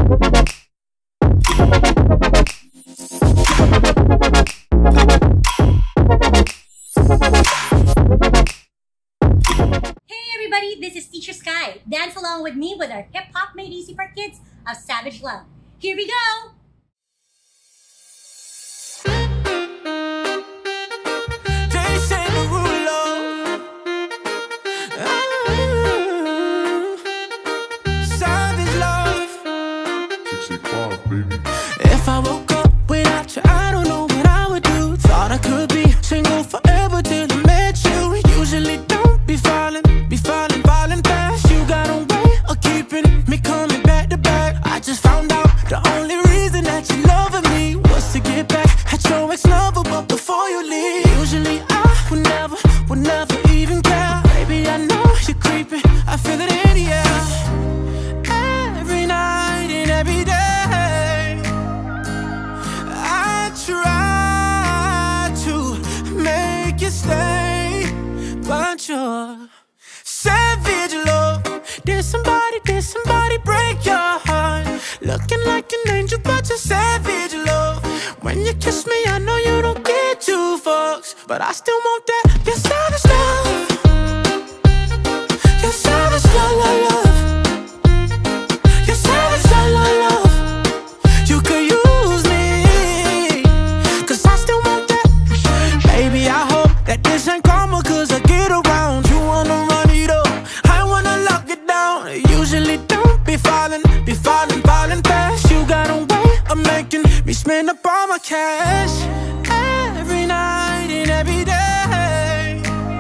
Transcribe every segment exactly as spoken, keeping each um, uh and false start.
everybody, this is Teacher Sky. Dance along with me with our hip-hop made easy for kids of Savage Love. Here we go! If I woke up without you, I don't know what I would do. Thought I could be single forever till I met you. Usually don't be falling, be falling, falling fast. You got a way of keeping me coming back to back. I just found out the only reason that you loving me was to get back at your ex-lover, but before you leave. Usually I would never, would never even care. Baby, I know you're creeping, I feel it in the air. Every night and every day try to make you stay, but you're savage love. Did somebody, did somebody break your heart? Looking like an angel, but you're savage love. When you kiss me, I know you don't get two fucks, but I still want that. You're savage love. You're savage love, love, love. You're savage love, love, love. You could use this ain't karma, cause I get around. You wanna run it up, I wanna lock it down. Usually don't be falling, be falling, falling fast. You got a way of making me spend up all my cash. Every night and every day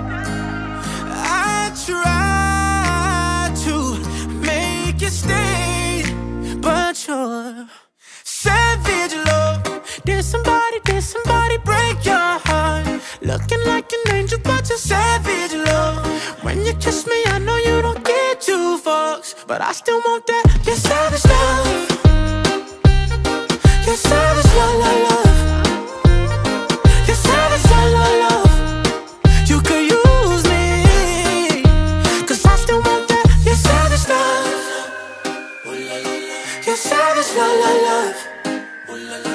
I try to make you stay, but you're savage love. Did somebody, did somebody break your heart? Looking like an angel, but you're savage love. When you kiss me, I know you don't get two fucks, but I still want that. You're savage love. You're savage love, love, love. You're savage love, love, love. You could use me, cause I still want that. You're savage love. You're savage love, love, love.